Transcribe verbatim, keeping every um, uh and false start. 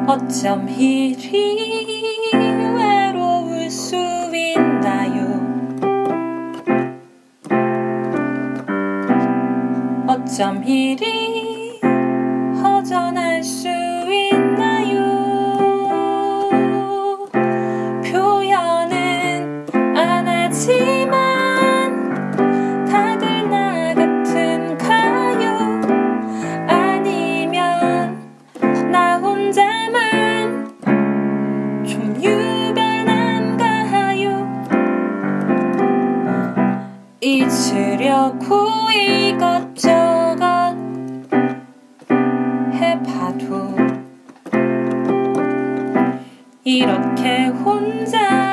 어쩜 이리 외로울 수 있나요? 어쩜 이리 허전할 수 있나요? 표현은 안 하지만 다들 나 같은가요? 아니면 나 혼자만 좀 유별난가요? 잊으려고 이것저것 해봐도 이렇게 혼자